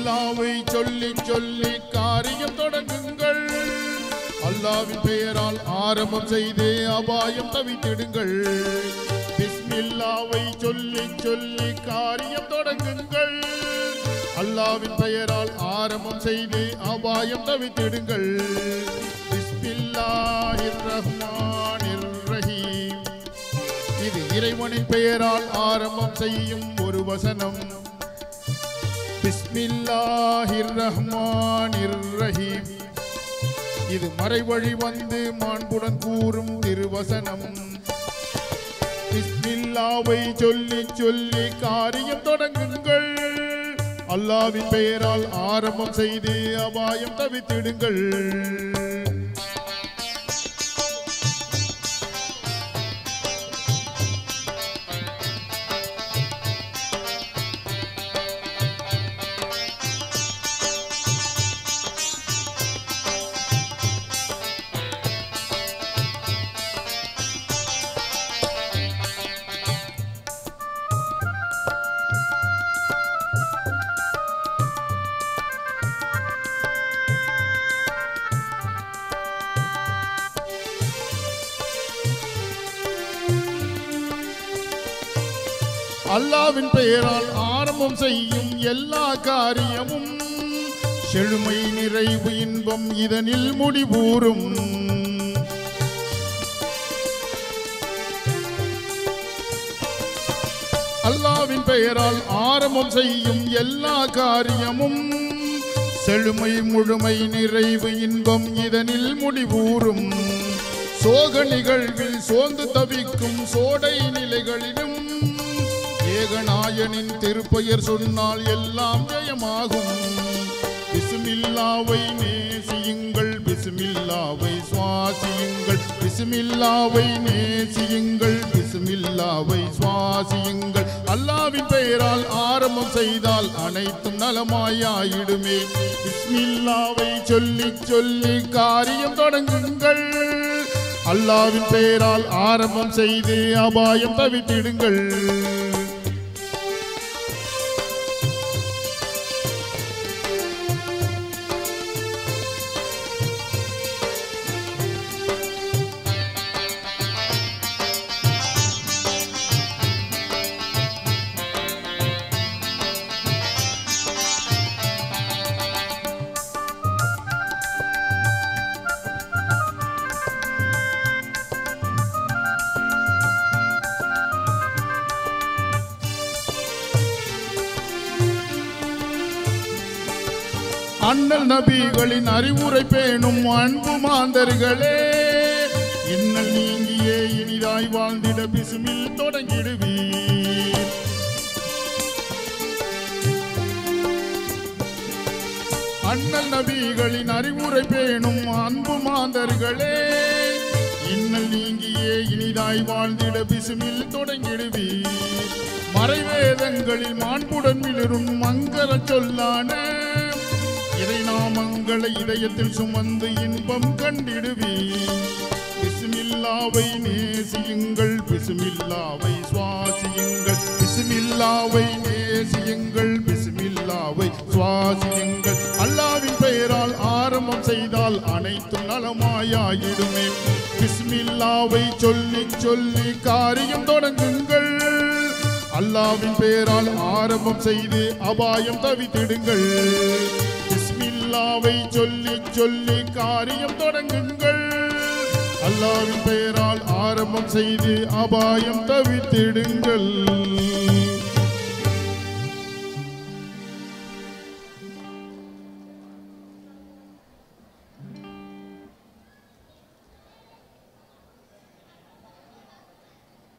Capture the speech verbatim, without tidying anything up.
பிஸ்மில்லாவை சொல்லி சொல்லி காரியம் தொடங்குங்கள். அல்லாஹ்வின் பெயரால் ஆரம்பம் செய்தே அபாயம் தவித்திடுங்கள். பிஸ்மில்லாவை சொல்லி சொல்லி காரியம் தொடங்குங்கள். அல்லாஹ்வின் பெயரால் ஆரம்பம் செய்தே அபாயம் தவித்திடுங்கள். பிஸ்மில்லாஹிர் ரஹ்மானிர் ரஹீம். இது இறைவனின் பெயரால் ஆரம்பம் செய்யும் ஒரு வசனம். பிஸ்மில்லாஹிர் ரஹ்மானிர் ரஹீம். இது மறைவழி வந்து மாண்புடன் கூறும் திருவசனம். பிஸ்மில்லாவை சொல்லி சொல்லி காரியம் தொடங்குங்கள். அல்லாஹ்வின் பெயரால் ஆரம்பம் செய்து அபாயம் தவித்திடுங்கள். அல்லாஹ்வின் பெயரால் ஆரம்பம் செய்யும் எல்லா காரியமும் செழுமை நிறைவு இன்பம் இதனில் முடிவூறும். அல்லாஹ்வின் பெயரால் ஆரம்பம் செய்யும் எல்லா காரியமும் செழுமை முழுமை நிறைவு இன்பம் இதனில் முடிவூறும். சோக நிகழ்வில் சோர்ந்து தவிக்கும் சோடை நிலைகளிலும் ஏகநாயனின் திருப்பெயர் சொன்னால் எல்லாம் ஜெயமாகும். பிஸ்மில்லாவை நேசியுங்கள், பிஸ்மில்லாவை சுவாசியுங்கள். பிஸ்மில்லாவை நேசியுங்கள், பிஸ்மில்லாவை சுவாசியுங்கள். அல்லாஹ்வின் பெயரால் ஆரம்பம் செய்தால் அனைத்தும் நலமாயாயிடுமே. பிஸ்மில்லாவை சொல்லி சொல்லி காரியம் தொடங்குங்கள். அல்லாஹ்வின் பெயரால் ஆரம்பம் செய்து அபாயம் தவித்திடுங்கள். அண்ணல் நபிகளின் அறிவுரை பேணும் அன்பு மாந்தர்களே, இன்னல் நீங்கியே இனிதாய் வாழ்ந்திட பிஸ்மில் தொடங்கிடுவீர். அண்ணல் நபிகளின் அறிவுரை பேணும் அன்பு மாந்தர்களே, இன்னல் நீங்கியே இனிதாய் வாழ்ந்திட பிஸ்மில் தொடங்கிடுவீர். மறைவேதங்களில் மாண்புடன் மிளிரும் மங்கள சொல்லான இறை நாமங்களை இதயத்தில் சுமந்து இன்பம் கண்டிடுவீர். பிஸ்மில்லாவை நேசியுங்கள், பிஸ்மில்லாவை சுவாசியுங்கள். பிஸ்மில்லாவை நேசியுங்கள், பிஸ்மில்லாவை சுவாசியுங்கள். அல்லாஹ்வின் பெயரால் ஆரம்பம் செய்தால் அனைத்தும் நலமாயாயிடுமே. பிஸ்மில்லாவை சொல்லி சொல்லி காரியம் தொடங்குங்கள். அல்லாஹ்வின் பெயரால் ஆரம்பம் செய்து அபாயம் தவித்திடுங்கள். பிஸ்மில்லாவை சொல்லி சொல்லி காரியம் தொடங்குங்கள். அல்லாஹ்வின் பெயரால் ஆரம்பம் செய்து அபாயம் தவித்திடுங்கள்.